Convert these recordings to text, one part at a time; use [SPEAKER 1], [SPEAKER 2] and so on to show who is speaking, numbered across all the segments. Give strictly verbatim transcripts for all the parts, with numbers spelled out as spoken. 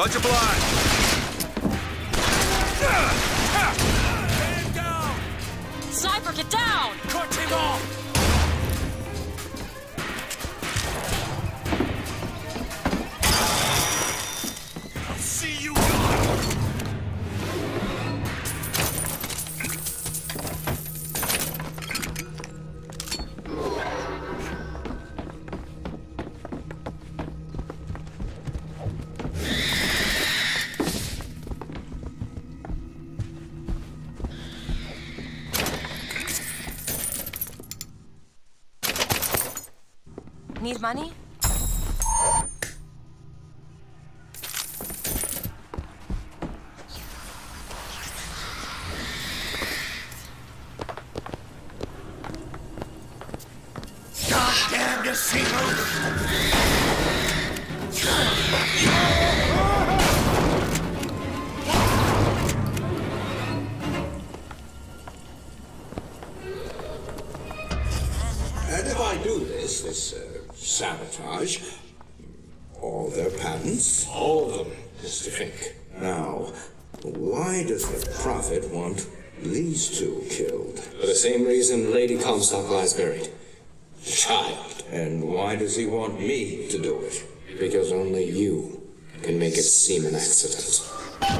[SPEAKER 1] Much obliged.
[SPEAKER 2] Man down!
[SPEAKER 3] Sniper, get down!
[SPEAKER 2] Cut him off! I'll see you.
[SPEAKER 3] Need money?
[SPEAKER 2] Goddamn casino!
[SPEAKER 4] And if I do this, this uh, sabotage, all their patents, all of them, Mister Fink. Now, why does the Prophet want these two killed?
[SPEAKER 5] For the same reason Lady Comstock lies buried. Child.
[SPEAKER 4] And why does he want me to do it?
[SPEAKER 5] Because only you can make it seem an accident.
[SPEAKER 3] I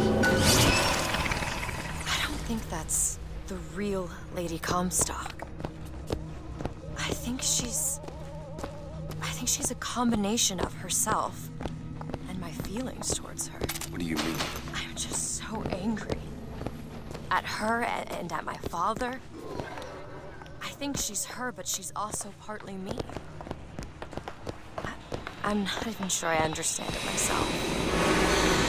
[SPEAKER 3] don't think that's the real Lady Comstock. I think she's... I think she's a combination of herself and my feelings towards her.
[SPEAKER 1] What do you mean?
[SPEAKER 3] I'm just so angry. At her and at my father. I think she's her, but she's also partly me. I, I'm not even sure I understand it myself.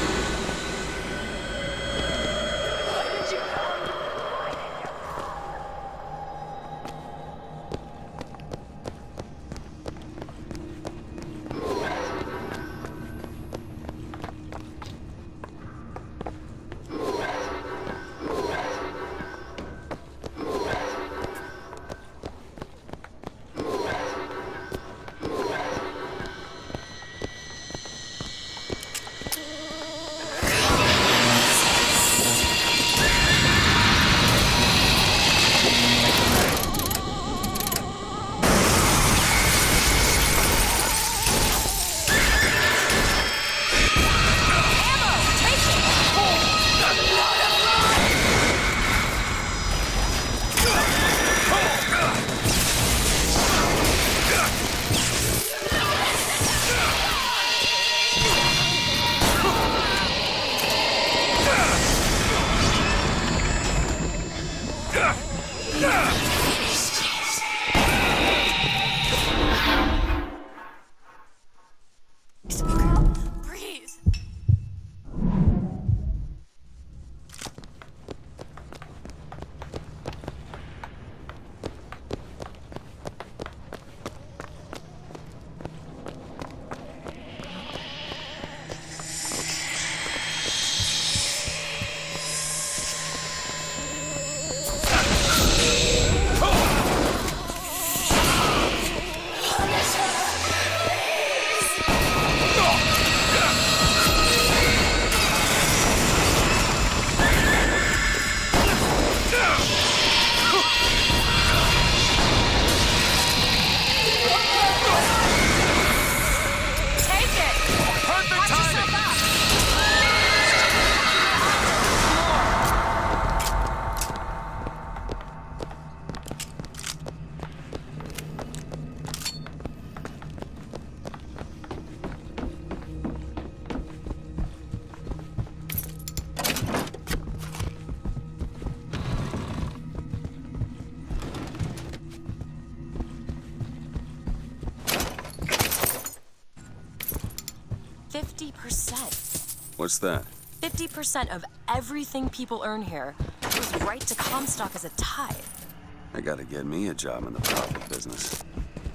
[SPEAKER 3] fifty percent.
[SPEAKER 1] What's that?
[SPEAKER 3] fifty percent of everything people earn here goes right to Comstock as a tithe.
[SPEAKER 1] I gotta get me a job in the profit business.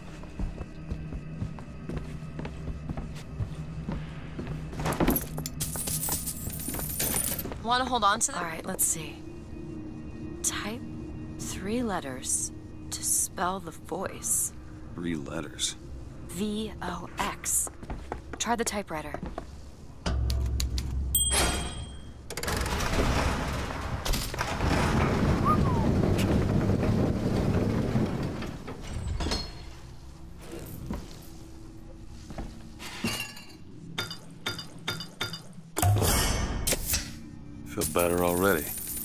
[SPEAKER 3] Want to hold on to that? All right, let's see. Type three letters to spell the voice.
[SPEAKER 1] Three letters.
[SPEAKER 3] V O X. Try the typewriter.
[SPEAKER 1] better already.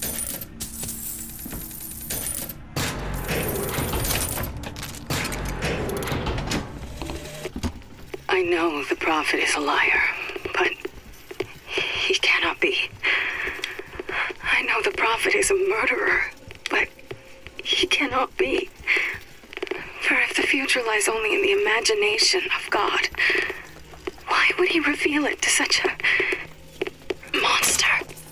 [SPEAKER 6] I know the Prophet is a liar, but he cannot be. I know the Prophet is a murderer, but he cannot be. For if the future lies only in the imagination of God, why would he reveal it to such a monster?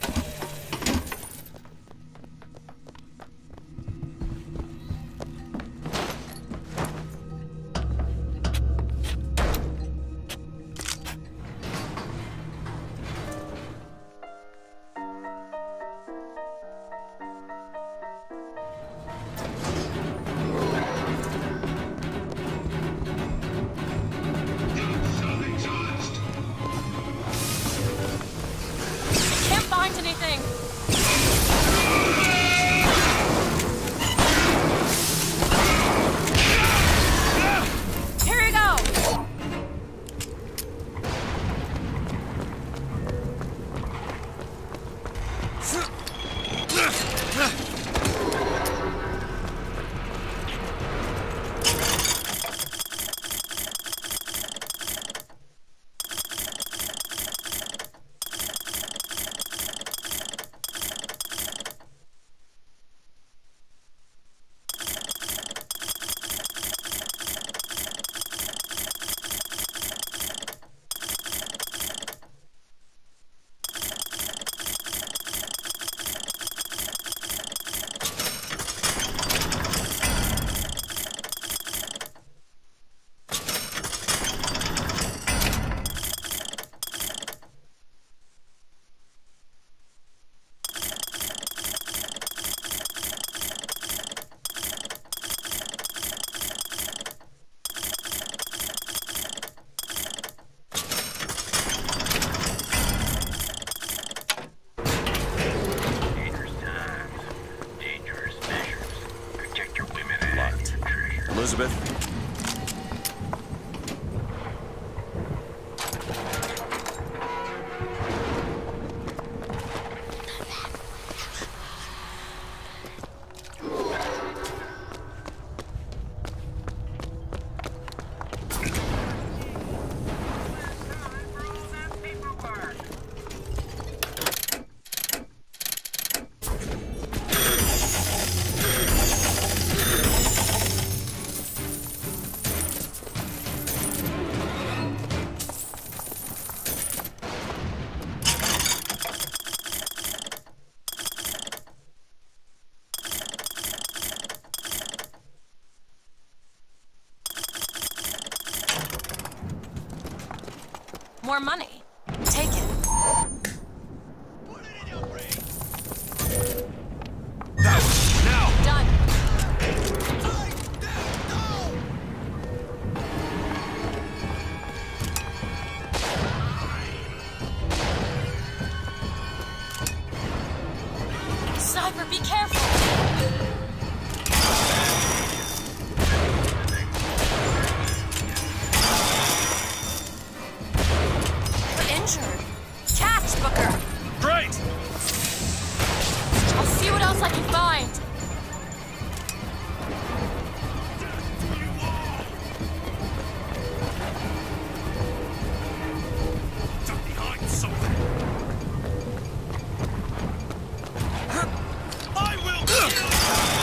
[SPEAKER 1] Elizabeth?
[SPEAKER 3] More money. Take it.
[SPEAKER 2] Put it in your ring. Now, now.
[SPEAKER 3] Done.
[SPEAKER 2] Take them down.
[SPEAKER 3] Sniper, be careful. Injured. Catch, Booker.
[SPEAKER 2] Great.
[SPEAKER 3] I'll see what else I can find.
[SPEAKER 2] Duck behind something. I will kill.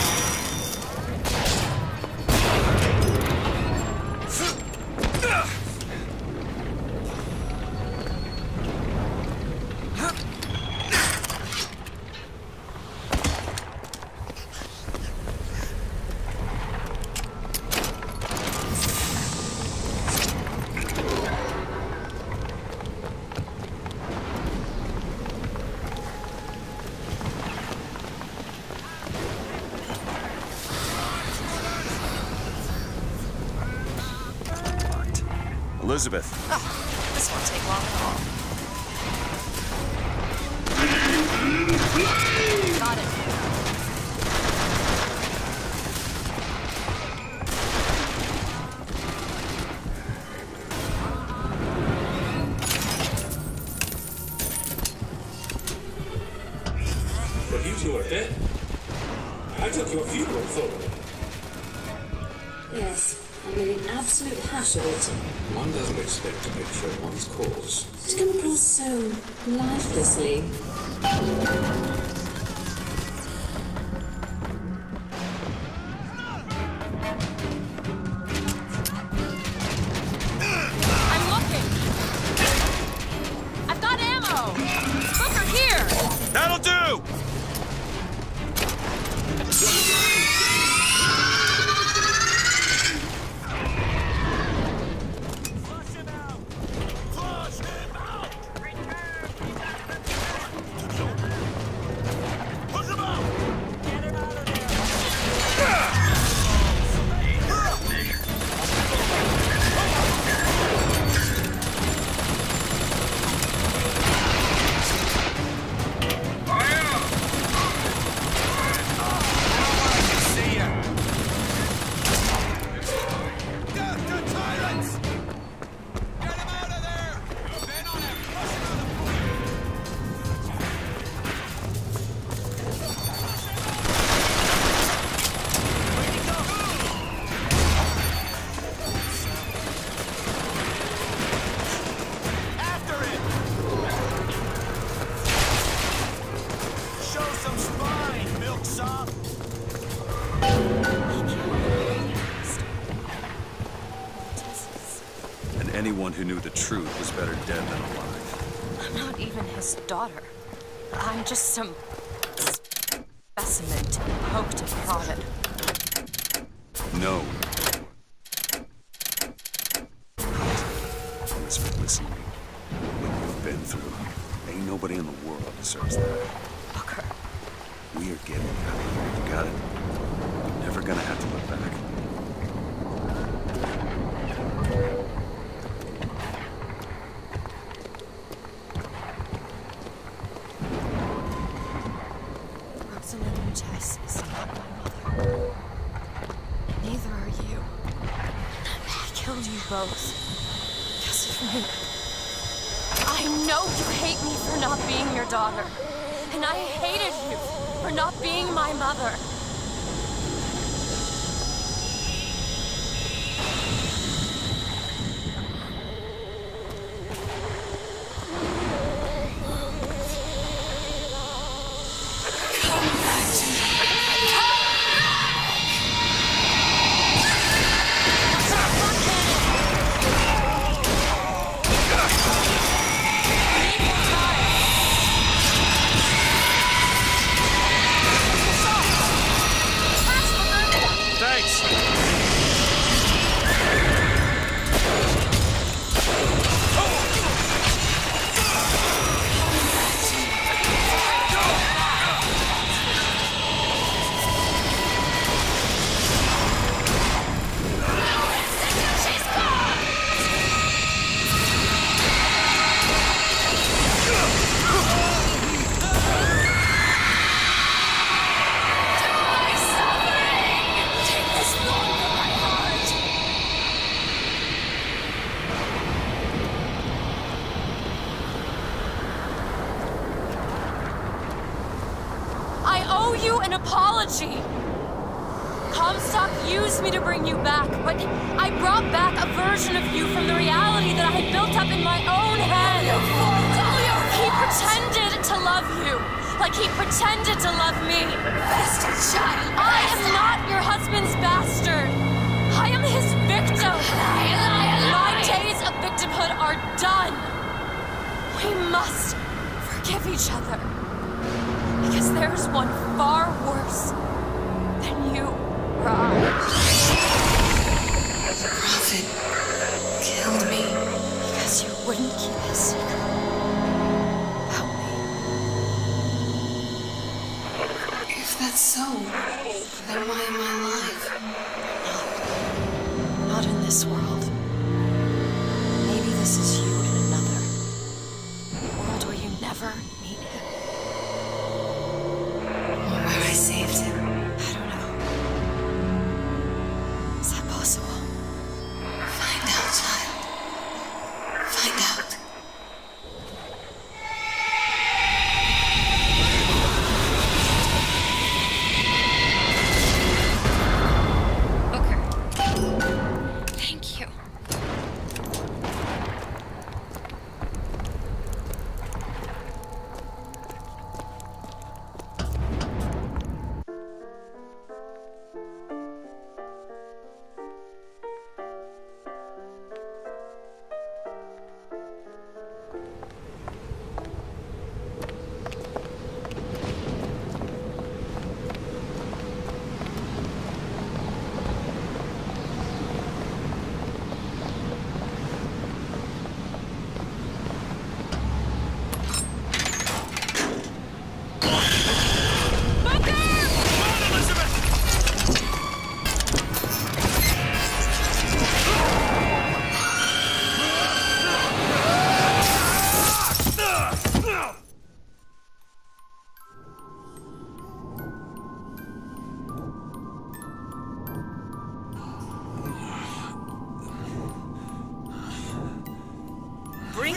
[SPEAKER 1] Elizabeth.
[SPEAKER 3] Oh, this won't take long at all. Got it.
[SPEAKER 7] Yes, I made an absolute hash of it.
[SPEAKER 4] One doesn't expect to picture one's cause.
[SPEAKER 7] To come across so lifelessly.
[SPEAKER 3] I'm looking. I've got ammo. Booker, here.
[SPEAKER 2] That'll do! Flush him out! Flush him out! Push him out! Get him out of see ya! Get the tyrants! Get him out of there! Move in on him! Push him out of the Where'd he go? After it! Show some spine, milksop!
[SPEAKER 1] And anyone who knew the truth was better dead than alive.
[SPEAKER 3] I'm not even his daughter. I'm just some specimen to be poked and prodded.
[SPEAKER 1] No. Elizabeth, listen to me. What you've been through, ain't nobody in the world deserves that.
[SPEAKER 3] Booker,
[SPEAKER 1] We are getting out of here, you got it? We're never gonna have to look back.
[SPEAKER 3] Rosamund Chess is not my mother. Neither are you. I killed you both. Because of me. I know you hate me for not being your daughter. And I hated you for not being my mother. You an apology. Comstock used me to bring you back, but I brought back a version of you from the reality that I had built up in my own head. He pretended to love you, like he pretended to love me. Bastard child! I am not your husband's bastard. I am his victim. Lie, lie, lie. My days of victimhood are done. We must forgive each other. Because there's one far worse than you or I.
[SPEAKER 6] The Prophet killed me.
[SPEAKER 3] Because you wouldn't keep his secret about me.
[SPEAKER 6] If that's so, then why am I alive?
[SPEAKER 3] Not, not in this world. Maybe this is you in another. A world where you never meet him.
[SPEAKER 6] Where I saved him.
[SPEAKER 3] I don't know. Is that possible?
[SPEAKER 6] Find out, child. Find out.
[SPEAKER 3] Booker.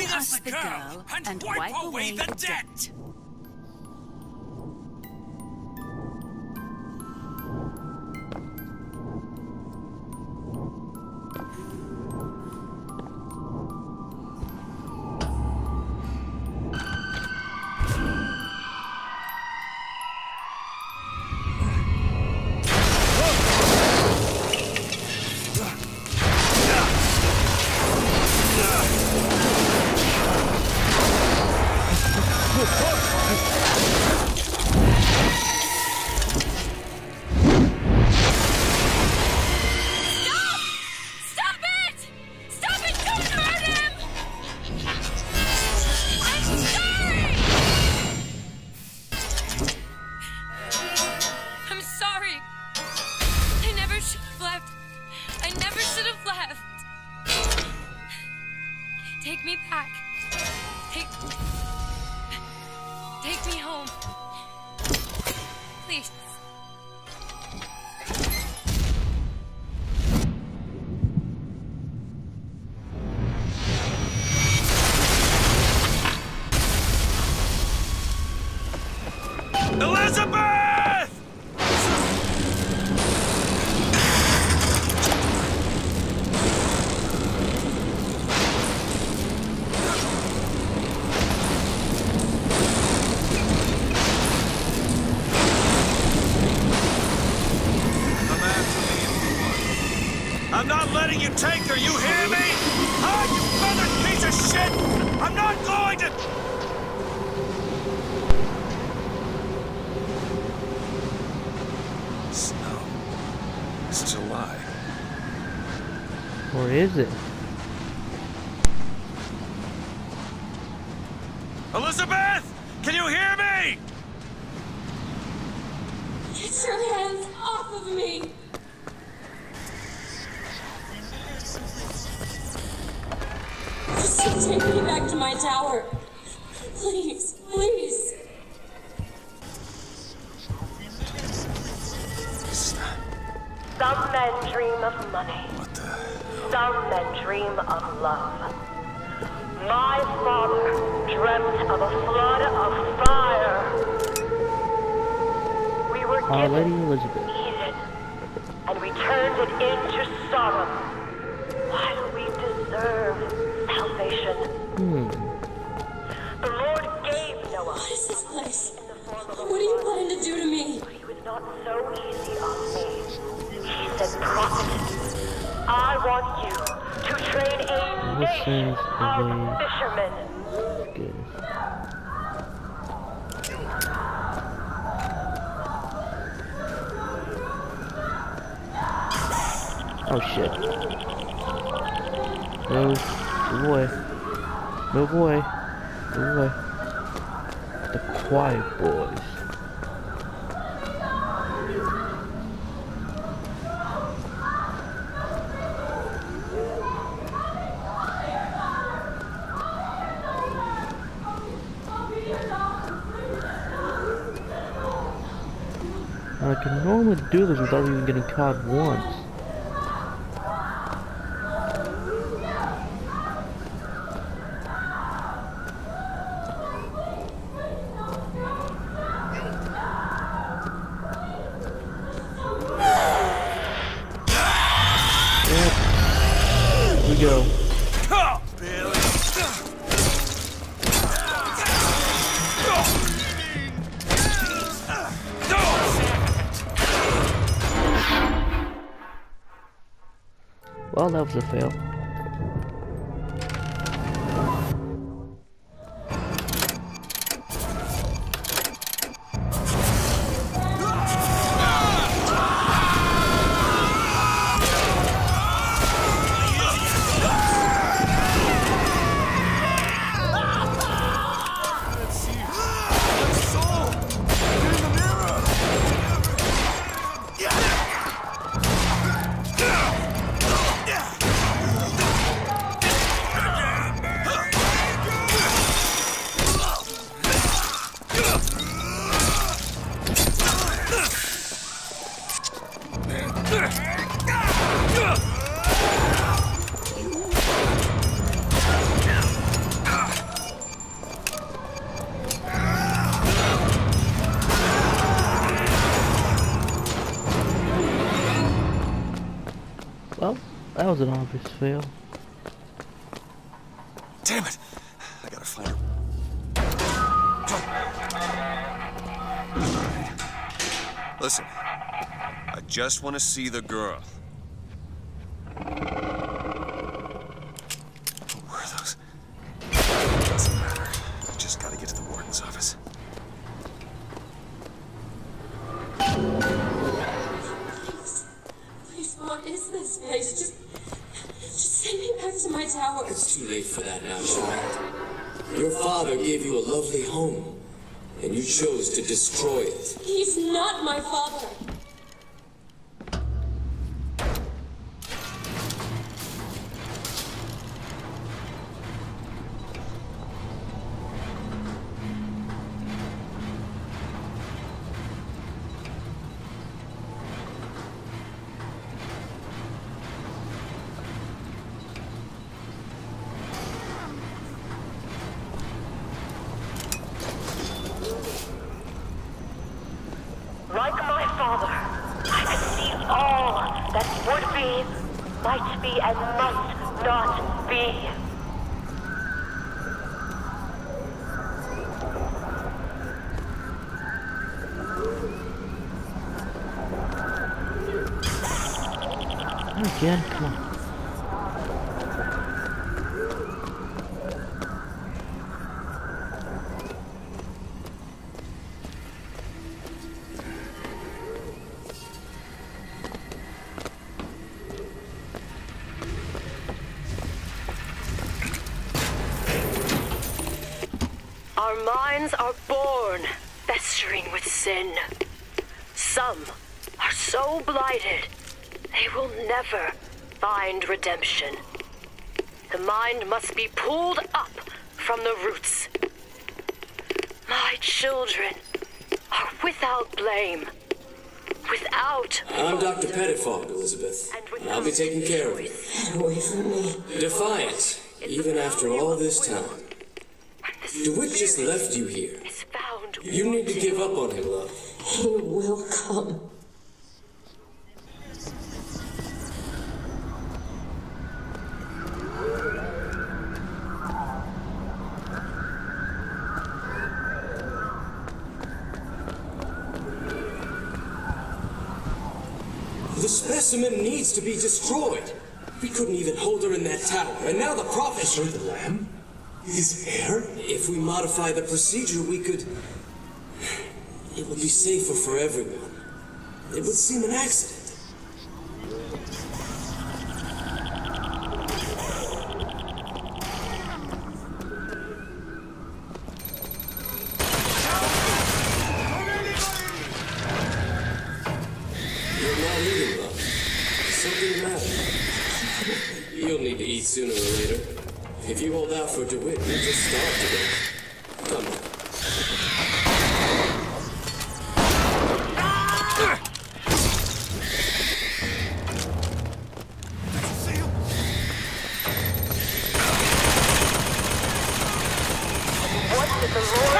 [SPEAKER 2] us
[SPEAKER 8] us
[SPEAKER 2] the
[SPEAKER 8] the
[SPEAKER 2] girl
[SPEAKER 8] girl
[SPEAKER 2] and,
[SPEAKER 8] and
[SPEAKER 2] wipe,
[SPEAKER 8] wipe
[SPEAKER 2] away
[SPEAKER 8] away
[SPEAKER 2] the
[SPEAKER 8] the
[SPEAKER 2] debt.
[SPEAKER 3] Take me back. Take... Take me home. Please.
[SPEAKER 2] Elizabeth! I'm not letting you take her, you hear me? Ah, you feathered piece of shit! I'm not going to...
[SPEAKER 1] Snow. It's July.
[SPEAKER 9] Or is it?
[SPEAKER 2] Elizabeth! Can you hear me?
[SPEAKER 7] Get your hands off of me! Just take me back to my tower. Please, please.
[SPEAKER 10] Some men dream of money.
[SPEAKER 1] What the hell?
[SPEAKER 10] Some men dream of love. My father dreamt of a flood of fire. We were
[SPEAKER 9] Our Lady
[SPEAKER 10] given
[SPEAKER 9] Elizabeth.
[SPEAKER 10] Eden, and we turned it into Sodom. Why do we deserve salvation?
[SPEAKER 9] Hmm.
[SPEAKER 10] The Lord gave Noah
[SPEAKER 7] What is this place?
[SPEAKER 10] in the form of a
[SPEAKER 7] What are you
[SPEAKER 10] flood,
[SPEAKER 7] planning to do to me?
[SPEAKER 10] but he was not so easy on me. He said, "Prophet, I want you to train a
[SPEAKER 9] This
[SPEAKER 10] nation
[SPEAKER 9] is
[SPEAKER 10] of
[SPEAKER 9] the-
[SPEAKER 10] fishermen."
[SPEAKER 9] Good. Oh shit. No. Go away. No boy. Go away. The quiet boys. I can normally do this without even getting caught once. Yep. Here we go.
[SPEAKER 2] Oh, Billy.
[SPEAKER 9] Well, that was a fail. Well, that was an obvious fail.
[SPEAKER 1] Damn it! I gotta find her. Alright. Listen, I just want to see the girl. Who were those? Doesn't matter. Just gotta get to the warden's office.
[SPEAKER 7] Please, what is this place? Just, just send me back to my tower.
[SPEAKER 5] It's too late for that now, child. Your father gave you a lovely home, and you chose to destroy it.
[SPEAKER 7] He's not my father.
[SPEAKER 10] Like my father, I can see all that would be, might be, and must not be.
[SPEAKER 9] Again, come on.
[SPEAKER 10] Our minds are born festering with sin. Some are so blighted, they will never find redemption. The mind must be pulled up from the roots. My children are without blame, without...
[SPEAKER 5] I'm Doctor Pettifog, Elizabeth, and I'll be taking care of you.
[SPEAKER 7] Get away from me.
[SPEAKER 5] Defiant, even after all this time. DeWitt just left you here. You need to give up on him, love.
[SPEAKER 7] He will come.
[SPEAKER 5] The specimen needs to be destroyed. We couldn't even hold her in that tower, and now the prophet...
[SPEAKER 4] Sir, the lamb? His hair?
[SPEAKER 5] If we modify the procedure, we could... It would be safer for everyone. It would seem an accident. You're not eating, love. Is something the matter? You'll need to eat sooner or later. If you hold out for DeWitt, you'll just starve to death. Come on.
[SPEAKER 10] What did the Lord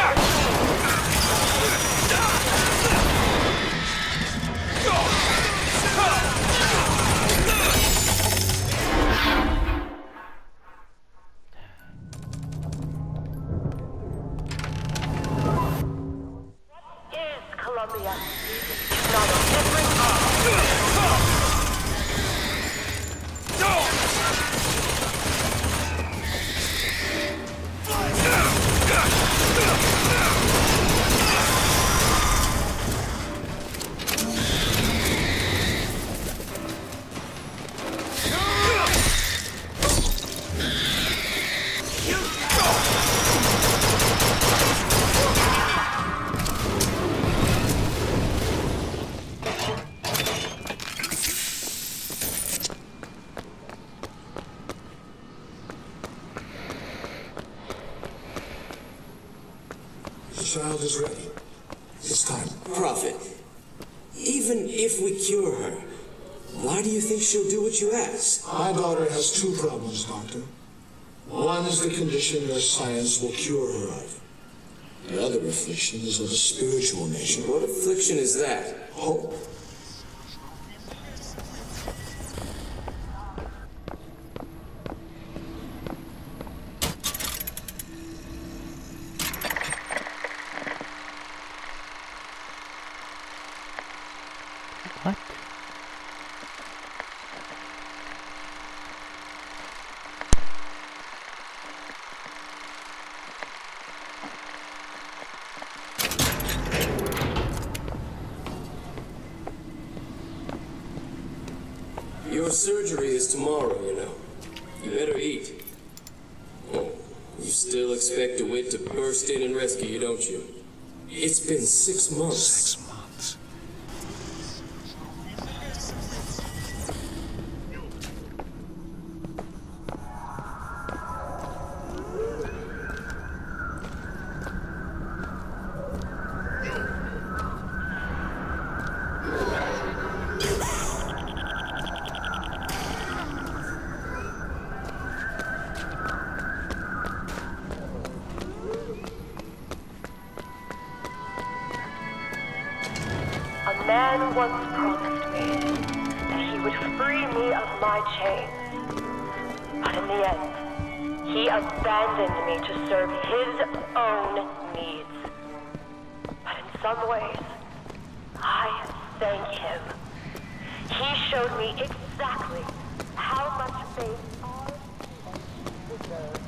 [SPEAKER 10] is Columbia? Not a different
[SPEAKER 4] The child is ready. It's time.
[SPEAKER 5] Prophet, even if we cure her, why do you think she'll do what you ask?
[SPEAKER 4] My daughter has two problems, Doctor. One is the condition your science will cure her of. The other affliction is of a spiritual nature.
[SPEAKER 5] What affliction is that?
[SPEAKER 4] Hope.
[SPEAKER 5] Her surgery is tomorrow, you know. You better eat. Oh, you still expect DeWitt to burst in and rescue you, don't you? It's been six months.
[SPEAKER 1] Six months.
[SPEAKER 10] A man once promised me that he would free me of my chains. But in the end, he abandoned me to serve his own needs. But in some ways, I thank him. He showed me exactly how much faith I deserve.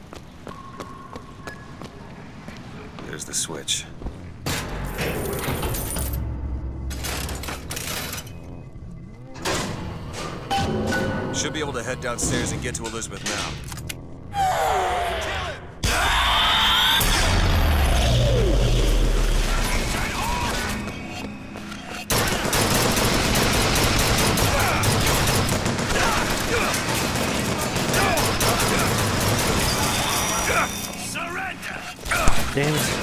[SPEAKER 1] There's the switch. Should be able to head downstairs and get to Elizabeth now.
[SPEAKER 9] Damn it.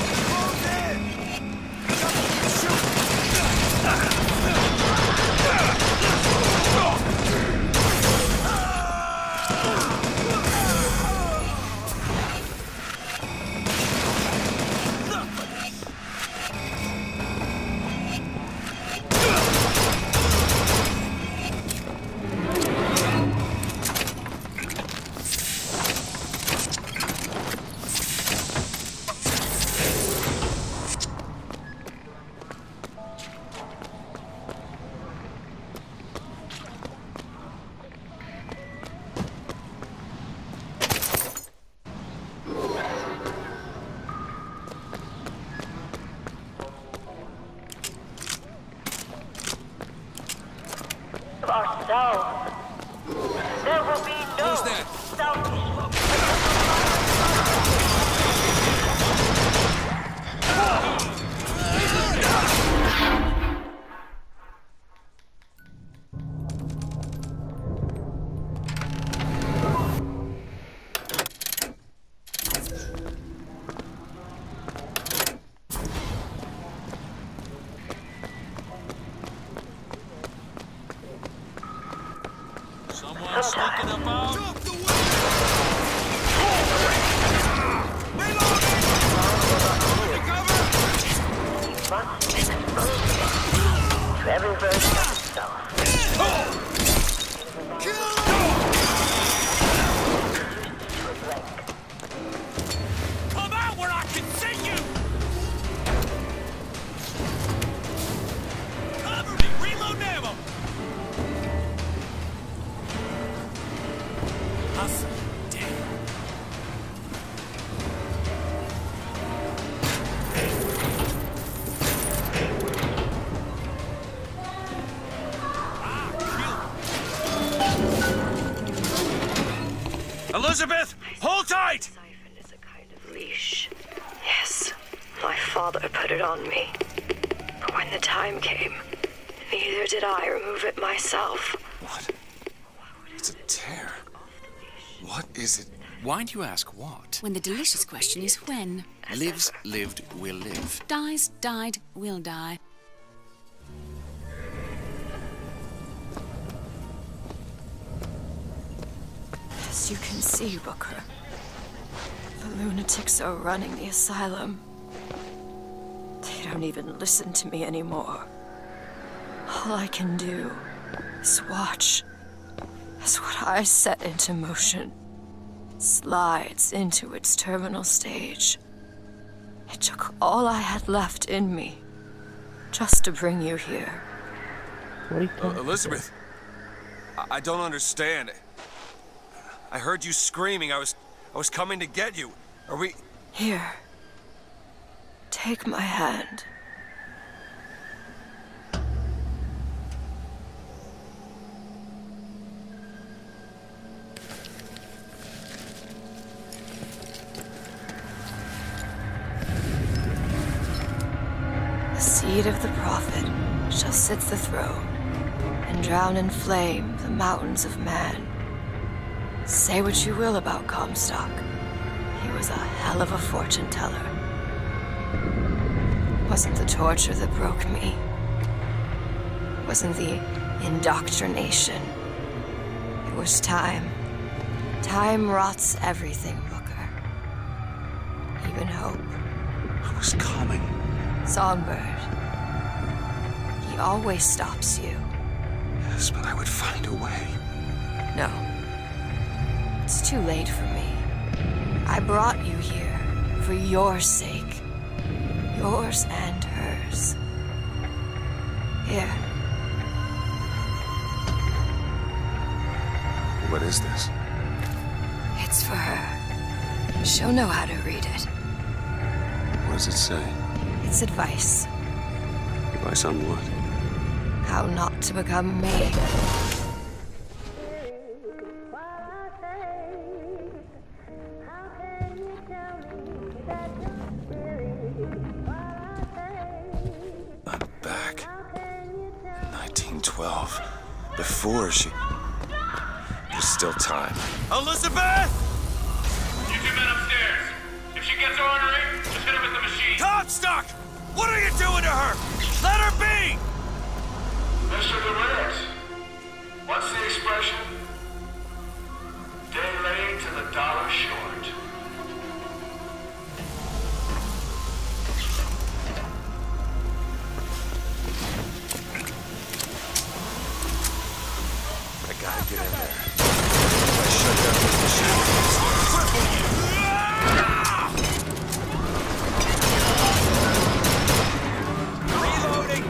[SPEAKER 10] Ourselves. There will be no
[SPEAKER 2] Who's that?
[SPEAKER 10] self.
[SPEAKER 2] Someone sneaking about? Drop the weapon!
[SPEAKER 10] Must be exposed to every version of himself.
[SPEAKER 2] Come out where I can see you! Cover me! Reload ammo! Hustle. Damn. Elizabeth, hold tight!
[SPEAKER 6] Siphon is a kind of leash. Yes, my father put it on me. But when the time came, neither did I remove it myself.
[SPEAKER 1] What? It's a tear. What is it?
[SPEAKER 8] Why do you ask what?
[SPEAKER 11] When the delicious question is when.
[SPEAKER 8] Lives, lived, will live.
[SPEAKER 11] Dies, died, will die.
[SPEAKER 3] As you can see, Booker, the lunatics are running the asylum. They don't even listen to me anymore. All I can do is watch as what I set into motion slides into its terminal stage. It took all I had left in me just to bring you here.
[SPEAKER 9] What are you
[SPEAKER 1] Uh,
[SPEAKER 9] talking
[SPEAKER 1] Elizabeth, I, I don't understand. I heard you screaming. I was, I was coming to get you. Are we?
[SPEAKER 3] Here. Take my hand. seed of the prophet shall sit the throne, and drown in flame the mountains of man. Say what you will about Comstock. He was a hell of a fortune teller. Wasn't the torture that broke me. Wasn't the indoctrination. It was time. Time rots everything, Rooker. Even hope.
[SPEAKER 1] I was coming.
[SPEAKER 3] Songbird. He always stops you.
[SPEAKER 1] Yes, but I would find a way.
[SPEAKER 3] No. It's too late for me. I brought you here for your sake. Yours and hers. Here.
[SPEAKER 1] What is this?
[SPEAKER 3] It's for her. She'll know how to read it.
[SPEAKER 1] What does it say?
[SPEAKER 3] It's advice.
[SPEAKER 1] Advice on what?
[SPEAKER 3] How not to become me.
[SPEAKER 1] I'm back. In nineteen twelve. Before she... There's still time. Elizabeth!
[SPEAKER 12] You two men upstairs. If she gets ornery, just hit her with the machine.
[SPEAKER 1] Comstock! What are you doing to her? Let her be!
[SPEAKER 12] Mister Durant, what's the expression? Day late to the dollar short.
[SPEAKER 1] I gotta get in there. If I shut down this machine, it's gonna cripple you! Reloading!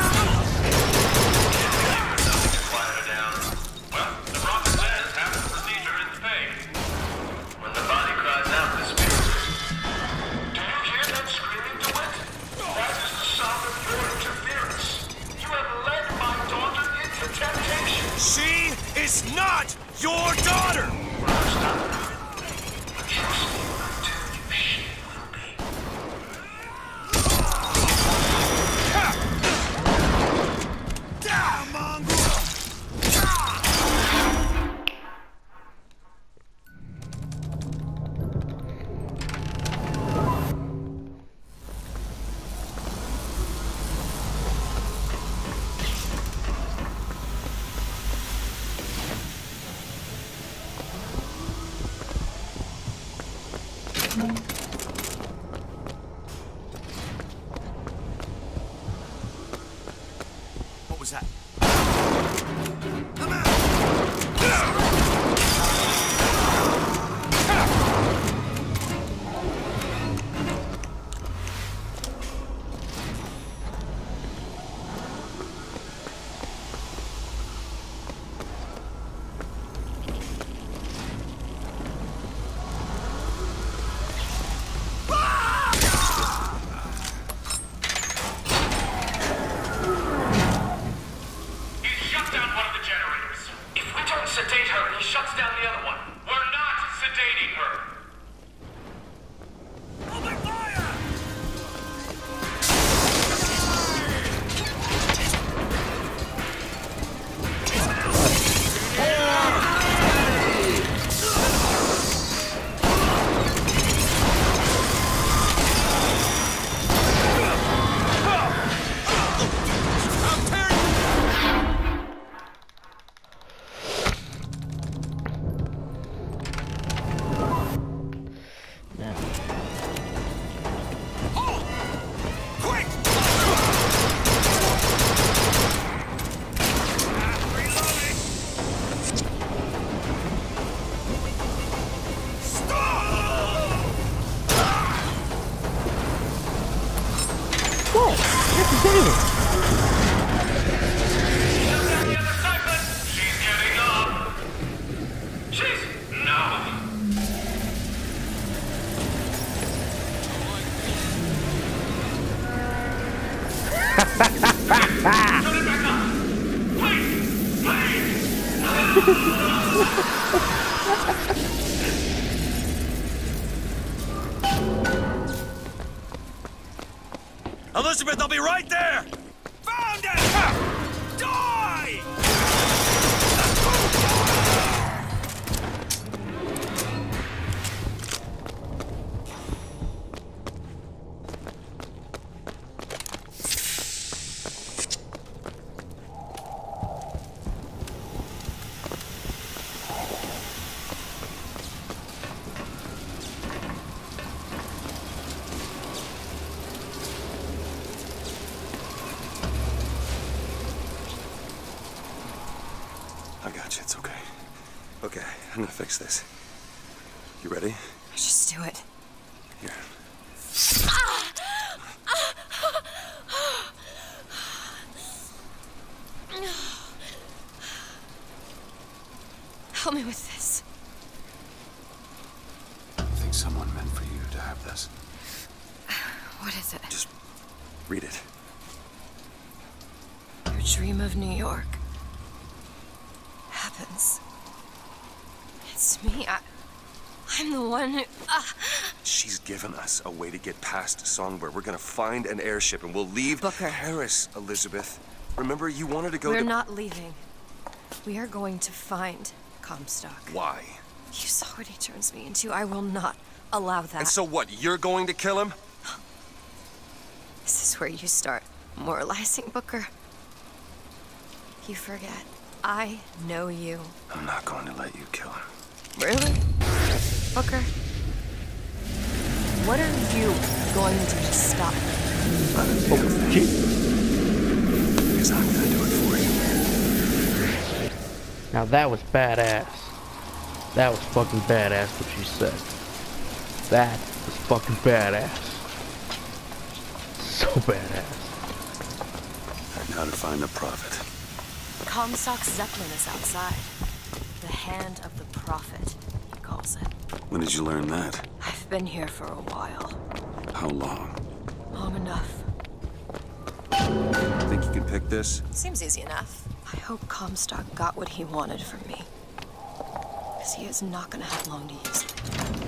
[SPEAKER 12] Quiet her down. Well, the prophet says half the procedure is paid. When the body cries out, the spirit. Do you hear that screaming, DeWitt? That is the sound of your interference. You have led my daughter into temptation.
[SPEAKER 1] She is not your daughter! What was that?
[SPEAKER 12] Sedate her, he shuts down the other one. We're not sedating her. Open fire!
[SPEAKER 1] Elizabeth, I'll be right there!
[SPEAKER 2] Found it! Die!
[SPEAKER 1] I got you, it's okay. Okay, I'm gonna fix this. You ready?
[SPEAKER 3] Just do it.
[SPEAKER 1] Here.
[SPEAKER 3] Help me with this.
[SPEAKER 8] I think someone meant for you to have this.
[SPEAKER 3] What is it?
[SPEAKER 1] Just read it.
[SPEAKER 3] Your dream of New York happens. It's me. I, I'm the one who... Uh.
[SPEAKER 1] She's given us a way to get past Songbird. We're gonna find an airship and we'll leave
[SPEAKER 3] Booker.
[SPEAKER 1] Paris, Elizabeth. Remember, you wanted to go
[SPEAKER 3] We're
[SPEAKER 1] to...
[SPEAKER 3] not leaving. We are going to find Comstock.
[SPEAKER 1] Why?
[SPEAKER 3] You saw what he turns me into. I will not allow that.
[SPEAKER 1] And so what, you're going to kill him?
[SPEAKER 3] This is where you start moralizing, Booker. You forget. I know you.
[SPEAKER 1] I'm not going to let you kill him.
[SPEAKER 3] Really? Booker? What are you going to do to stop me?
[SPEAKER 9] Oh, Jesus.
[SPEAKER 1] Because I'm gonna do it for you.
[SPEAKER 9] Now that was badass. That was fucking badass what you said. That was fucking badass. So badass.
[SPEAKER 8] Now to find the Prophet.
[SPEAKER 3] Comstock's Zeppelin is outside. The hand of the Prophet, he calls it.
[SPEAKER 8] When did you learn that?
[SPEAKER 3] I've been here for a while.
[SPEAKER 8] How long?
[SPEAKER 3] Long enough.
[SPEAKER 1] Think you can pick this?
[SPEAKER 3] Seems easy enough. I hope Comstock got what he wanted from me. Because he is not gonna have long to use it.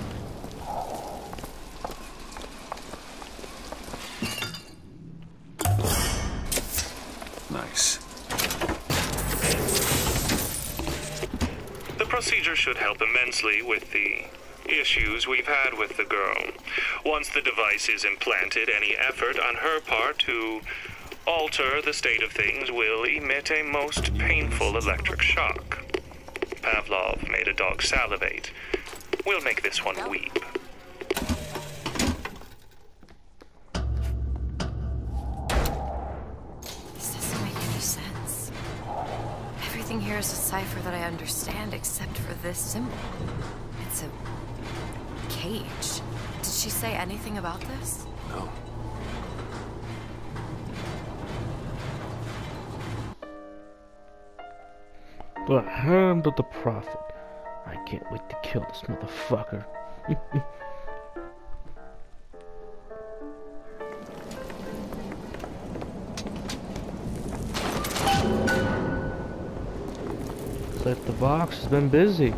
[SPEAKER 1] Nice.
[SPEAKER 12] The procedure should help immensely with the issues we've had with the girl. Once the device is implanted, any effort on her part to alter the state of things will emit a most painful electric shock. Pavlov made a dog salivate. We'll make this one weep.
[SPEAKER 3] This doesn't make any sense. Everything here is a cipher that I understand except for this symbol. It's a cage. Did she say anything about this?
[SPEAKER 8] No.
[SPEAKER 9] The hand of the Prophet. I can't wait to kill this motherfucker. Looks like the box has been busy.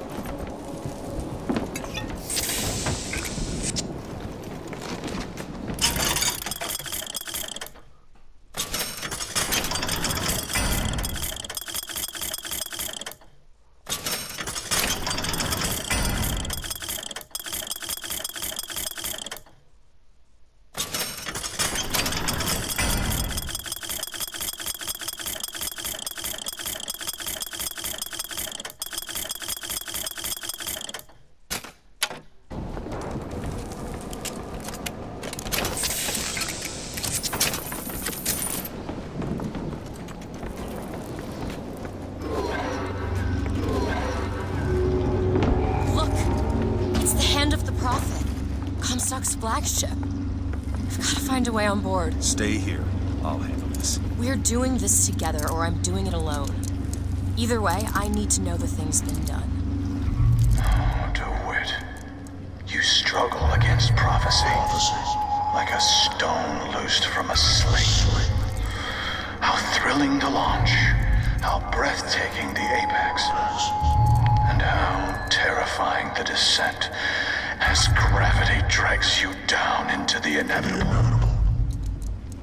[SPEAKER 3] Flagship. We've got to find a way on board.
[SPEAKER 1] Stay here. I'll handle this.
[SPEAKER 3] We're doing this together, or I'm doing it alone. Either way, I need to know the thing's been done.
[SPEAKER 13] Oh, DeWitt. You struggle against prophecy. Like a stone loosed from a sling. How thrilling to launch. How breathtaking the apex. And how terrifying the descent. As gravity drags you down into the inevitable.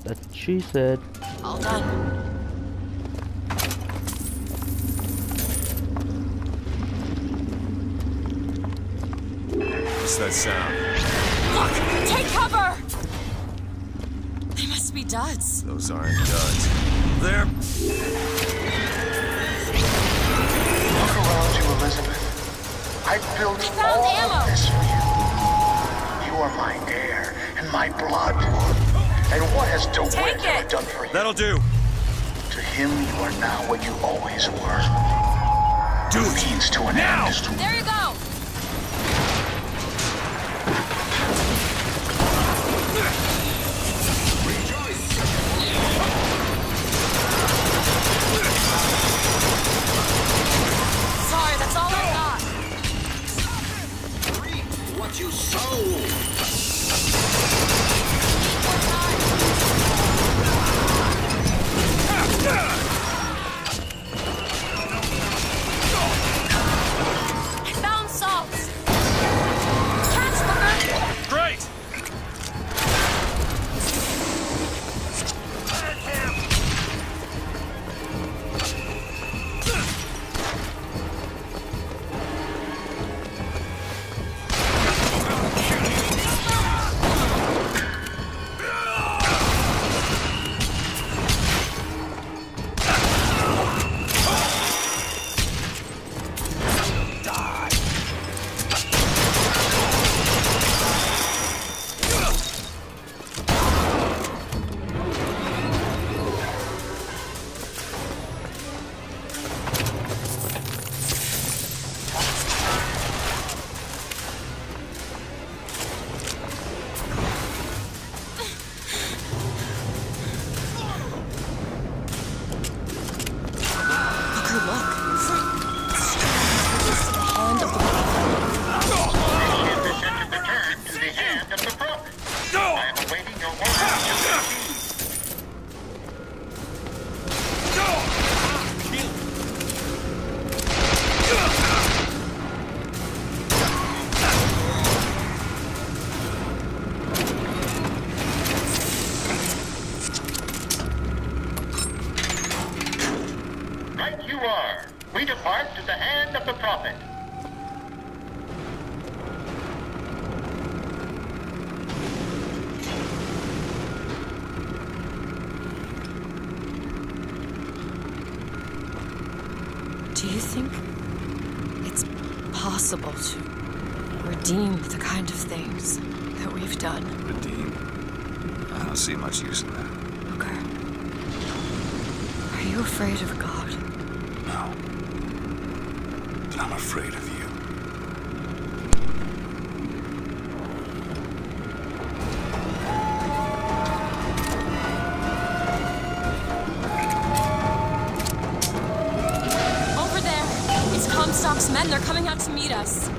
[SPEAKER 9] That's what she said.
[SPEAKER 3] All done.
[SPEAKER 1] What's that sound?
[SPEAKER 3] Look! Take cover! They must be duds.
[SPEAKER 1] Those aren't duds. They're...
[SPEAKER 13] Look around you, Elizabeth. I built
[SPEAKER 3] found
[SPEAKER 13] all
[SPEAKER 3] ammo.
[SPEAKER 13] of this for you. You are my air and my blood. And what has DeWitt
[SPEAKER 3] Take
[SPEAKER 13] ever
[SPEAKER 3] it.
[SPEAKER 13] done for you?
[SPEAKER 1] That'll do.
[SPEAKER 13] To him, you are now what you always were.
[SPEAKER 1] Do
[SPEAKER 13] A
[SPEAKER 1] it.
[SPEAKER 13] means to an
[SPEAKER 1] Now.
[SPEAKER 13] end.
[SPEAKER 3] There you go! Sorry, that's all I got.
[SPEAKER 2] What you sold!
[SPEAKER 3] Need more time. I found salt. Catch, Booker.
[SPEAKER 1] Great!
[SPEAKER 12] We depart to the hand of the Prophet.
[SPEAKER 3] Do you think it's possible to redeem the kind of things that we've done?
[SPEAKER 8] Redeem? I don't see much use in that.
[SPEAKER 3] Booker, are you afraid of God?
[SPEAKER 8] No. But I'm afraid of you.
[SPEAKER 3] Over there! It's Comstock's men. They're coming out to meet us.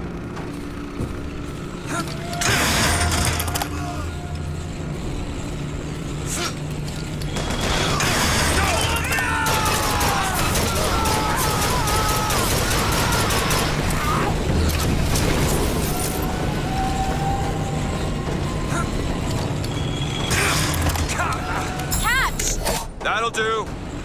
[SPEAKER 1] That'll do.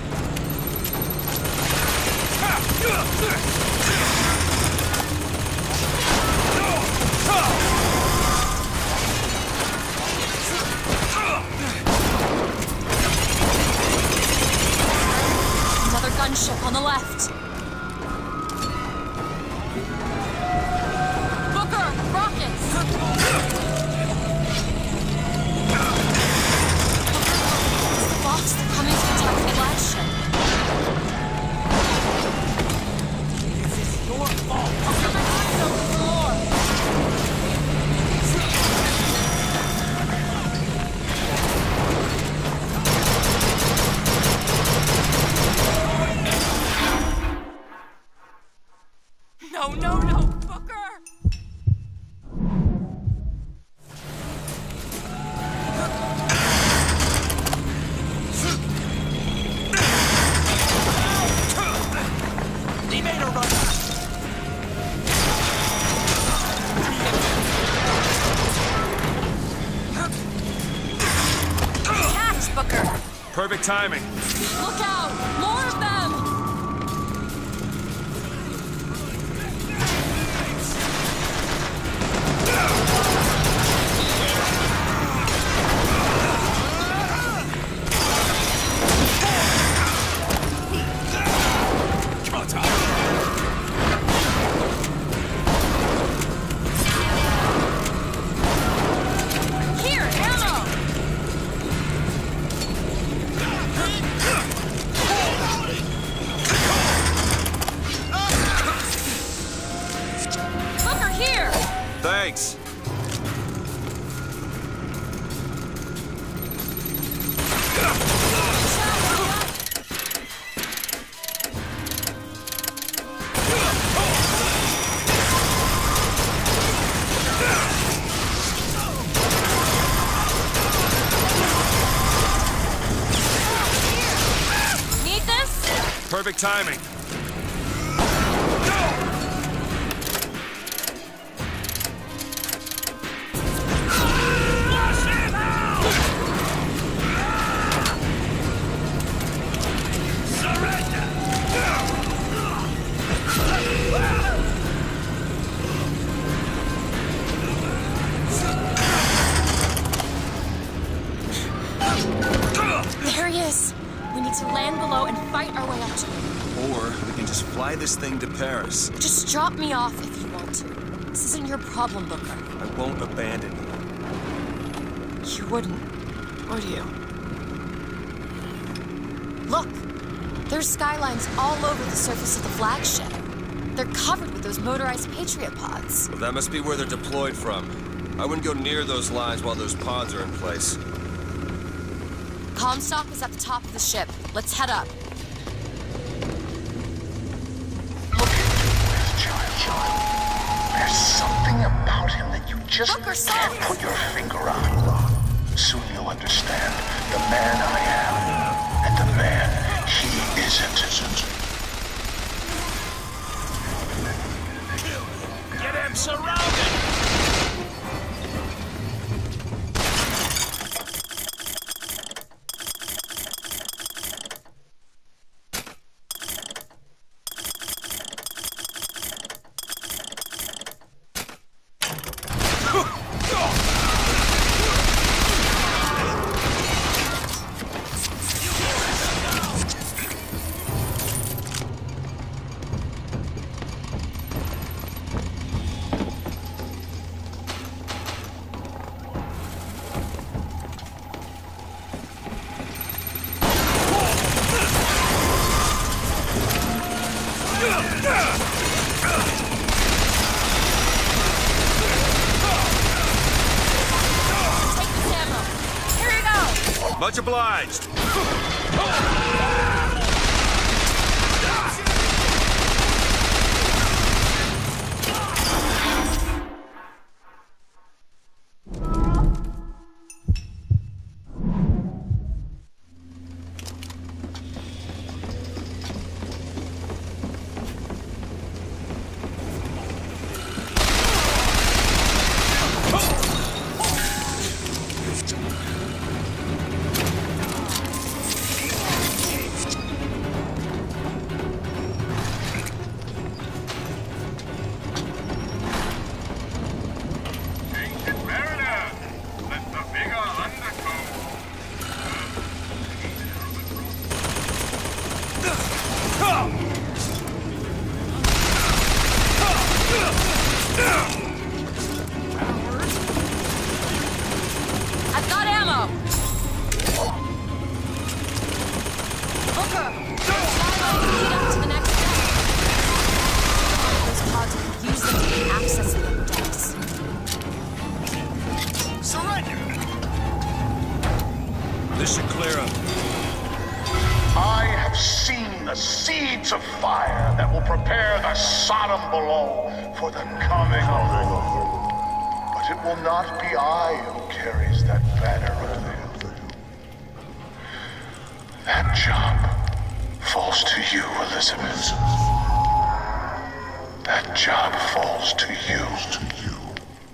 [SPEAKER 3] Another gunship on the left. Booker, rockets! Box, they're coming to attack the flagship.
[SPEAKER 2] This is your fault.
[SPEAKER 3] I'll get my eyes over the floor. No, no, no, Booker!
[SPEAKER 2] He made a run.
[SPEAKER 3] Catch, Booker!
[SPEAKER 1] Perfect timing.
[SPEAKER 3] Look out! More of them!
[SPEAKER 1] Thanks.
[SPEAKER 3] Need this?
[SPEAKER 1] Perfect timing.
[SPEAKER 3] There he is. We need to land below and fight our way up to him.
[SPEAKER 1] Or we can just fly this thing to Paris.
[SPEAKER 3] Just drop me off if you want to. This isn't your problem, Booker.
[SPEAKER 1] I won't abandon you.
[SPEAKER 3] You wouldn't, would you? Look! There's skylines all over the surface of the flagship. They're covered with those motorized Patriot pods.
[SPEAKER 1] Well, that must be where they're deployed from. I wouldn't go near those lines while those pods are in place.
[SPEAKER 3] Comstock is at the top of the ship. Let's head up.
[SPEAKER 13] Look into this child, child. There's something about him that you just
[SPEAKER 3] Booker,
[SPEAKER 13] can't put your finger on. Soon you'll understand the man I am and the man he isn't. isn't.
[SPEAKER 2] Get him surrounded!
[SPEAKER 1] Much obliged.
[SPEAKER 3] I've got ammo! Booker! Skyline lead up to the next deck. Those pods will use them to gain access to the upper decks.
[SPEAKER 2] Surrender!
[SPEAKER 1] This should clear them.
[SPEAKER 13] I have seen the seeds of fire that will prepare the Sodom below for the coming of war. But it will not be I who carries that banner of them. That job falls to you, Elizabeth. That job falls to you.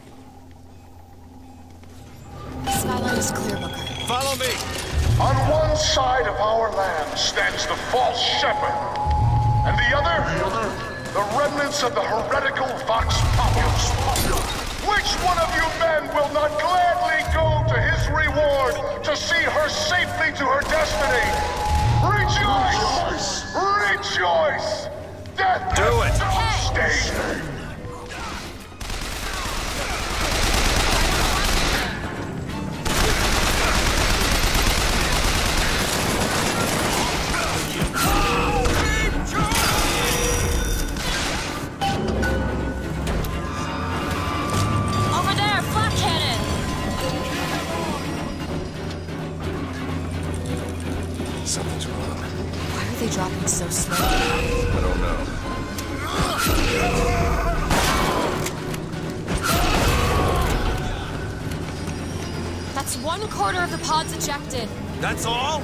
[SPEAKER 3] The skyline is clear, Booker.
[SPEAKER 1] Follow me!
[SPEAKER 13] On one side of our land stands the false shepherd, and the other, the remnants of the heretical Vox Populus. Which one of you men will not gladly go to his reward to see her safely to her destiny? Rejoice! Rejoice! Death
[SPEAKER 1] Do it!
[SPEAKER 13] Stay!
[SPEAKER 1] Something's wrong.
[SPEAKER 3] Why are they dropping so slow?
[SPEAKER 1] I don't know.
[SPEAKER 3] That's one quarter of the pods ejected.
[SPEAKER 1] That's all?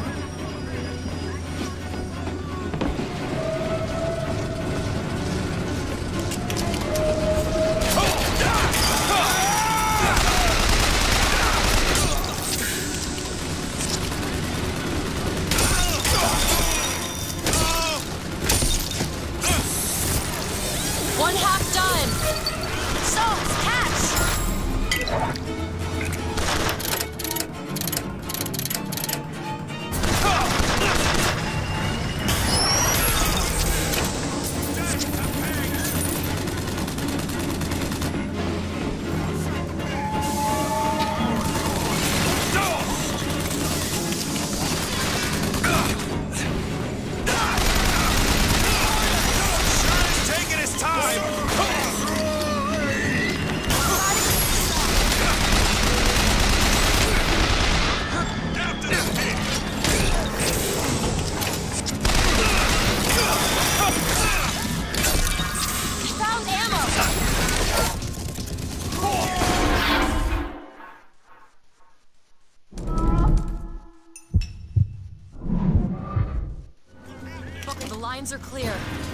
[SPEAKER 3] One half done. Salts, catch! The lines are clear.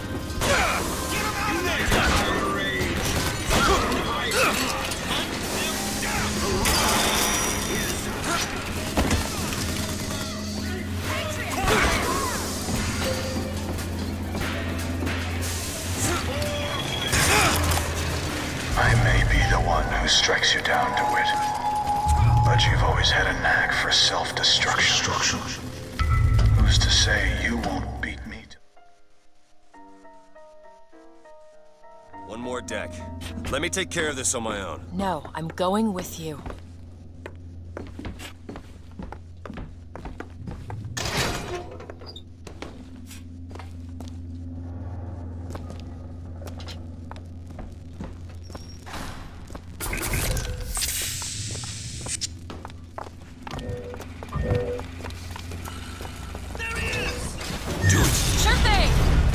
[SPEAKER 13] I may be the one who strikes you down, DeWitt, but you've always had a knack for self-destruction. Who's to say you won't beat me?
[SPEAKER 1] One more deck. Let me take care of this on my own.
[SPEAKER 3] No, I'm going with you. Sure thing!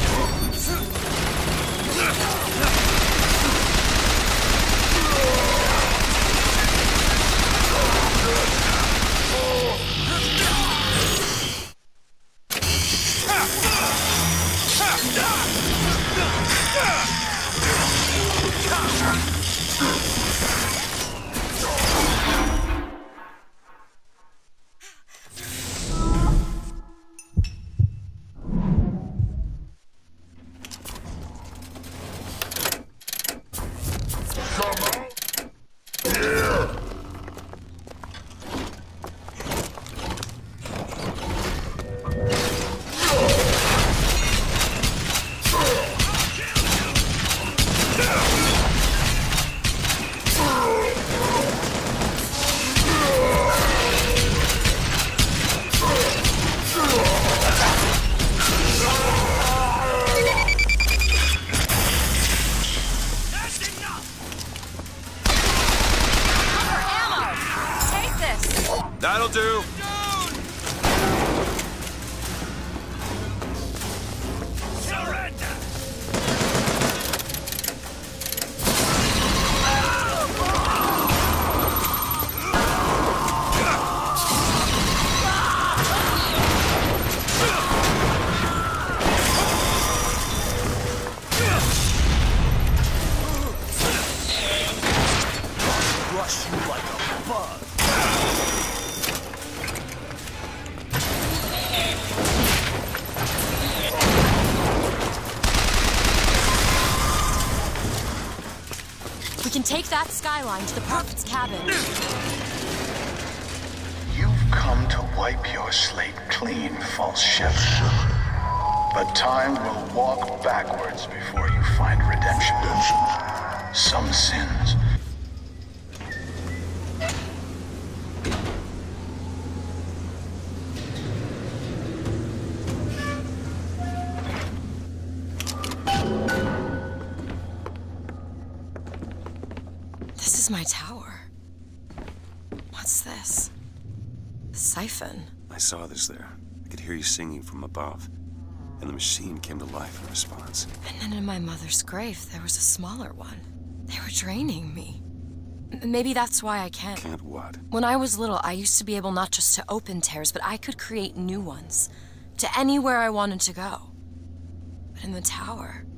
[SPEAKER 1] That'll do.
[SPEAKER 2] Crush you like a bug.
[SPEAKER 3] We can take that skyline to the Prophet's cabin.
[SPEAKER 13] You've come to wipe your slate clean, false shepherd. But time will walk backwards before you find redemption. Some sins.
[SPEAKER 3] This is my tower. What's this? A siphon.
[SPEAKER 1] I saw this there. I could hear you singing from above. And the machine came to life in response.
[SPEAKER 3] And then in my mother's grave, there was a smaller one. They were draining me. M- Maybe that's why I can't.
[SPEAKER 1] Can't what?
[SPEAKER 3] When I was little, I used to be able not just to open tears, but I could create new ones. To anywhere I wanted to go. But in the tower,